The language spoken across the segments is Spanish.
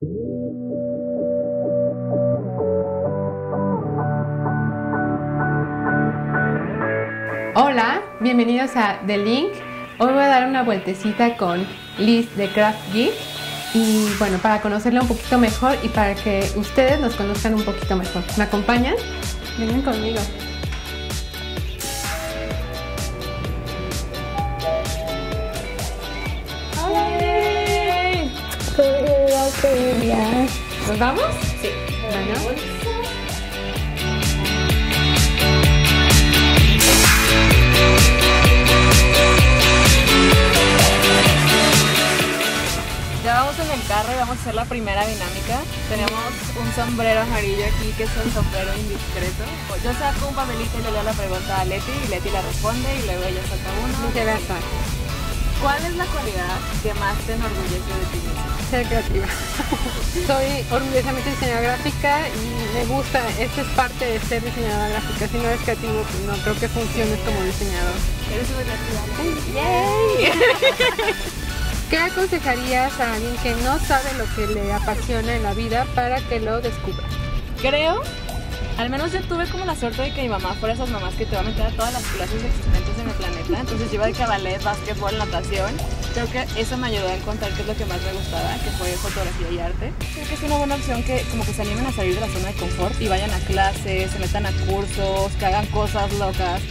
Hola, bienvenidos a The Link. Hoy voy a dar una vueltecita con Liz de Craft Geek y bueno, para conocerla un poquito mejor y para que ustedes nos conozcan un poquito mejor. ¿Me acompañan? Vengan conmigo. ¡Hola! ¿Nos vamos? Sí. Bueno. Ya vamos en el carro y vamos a hacer la primera dinámica. Tenemos un sombrero amarillo aquí que es el sombrero indiscreto. Yo saco un papelito y le leo la pregunta a Leti y Leti la responde y luego ella saca uno. Viceversa. ¿Cuál es la cualidad que más te enorgullece de ti misma? Ser creativa. Soy orgullosamente diseñadora gráfica y me gusta, esto es parte de ser diseñadora gráfica. Si no eres creativo, pues no creo que funciones como diseñador. Eres súper creativa. ¡Yay! ¿Qué aconsejarías a alguien que no sabe lo que le apasiona en la vida para que lo descubra? Creo, al menos yo tuve como la suerte de que mi mamá fuera esas mamás que te va a meter a todas las clases existentes en el planeta. Entonces yo iba de ballet, básquetbol, natación. Creo que eso me ayudó a encontrar qué es lo que más me gustaba, que fue fotografía y arte. Creo que es una buena opción que como que se animen a salir de la zona de confort y vayan a clases, se metan a cursos, que hagan cosas locas.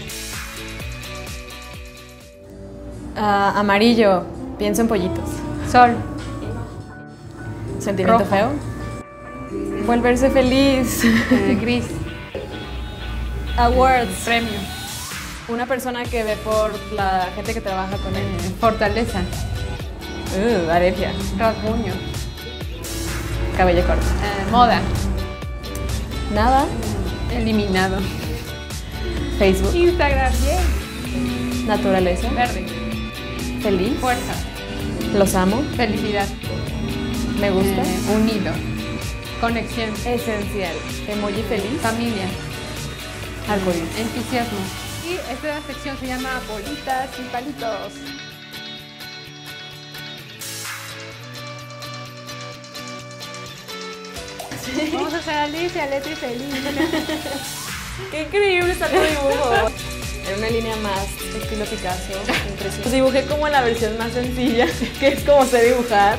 Amarillo, pienso en pollitos. Sol. Sentimiento Rojo. feo. Volverse feliz. Gris. Awards. Premio. Una persona que ve por la gente que trabaja con él. Fortaleza. Alergia. Rasguño. Cabello corto. Moda. Nada. Eliminado. Facebook. Instagram. Bien. Naturaleza. Verde. Feliz. Fuerza. Los amo. Felicidad. Me gusta. Unido. Conexión. Esencial. Emoji feliz. Familia. Arcoíris. Entusiasmo. Y esta sección se llama Bolitas y Palitos. Vamos a hacer a Liz y a Leti feliz. ¡Qué increíble está tu dibujo! Era una línea más estilo Picasso. Impresionante. Los dibujé como en la versión más sencilla, que es como sé dibujar.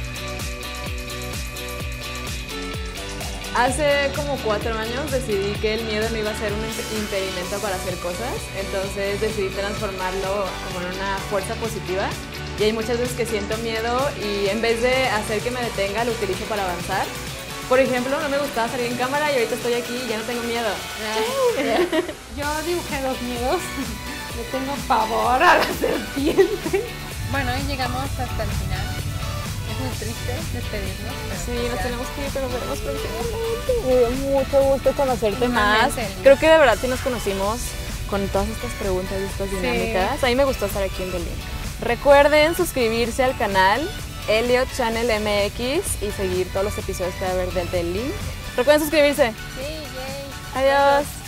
Hace como 4 años decidí que el miedo no iba a ser un impedimento para hacer cosas, entonces decidí transformarlo como en una fuerza positiva. Y hay muchas veces que siento miedo y en vez de hacer que me detenga, lo utilizo para avanzar. Por ejemplo, no me gustaba salir en cámara y ahorita estoy aquí y ya no tengo miedo. Yo dibujé 2 miedos. Le tengo pavor a la serpiente. Bueno, y llegamos hasta el final. Es muy triste despedirnos. Sí, nos tenemos que ir, pero veremos próximamente. Me dio mucho gusto conocerte más. Igualmente. Creo que de verdad sí nos conocimos con todas estas preguntas y estas dinámicas. A mí me gustó estar aquí en The Link. Recuerden suscribirse al canal Elliot Channel MX y seguir todos los episodios que va a haber del The Link. Recuerden suscribirse. Sí, yay. Adiós.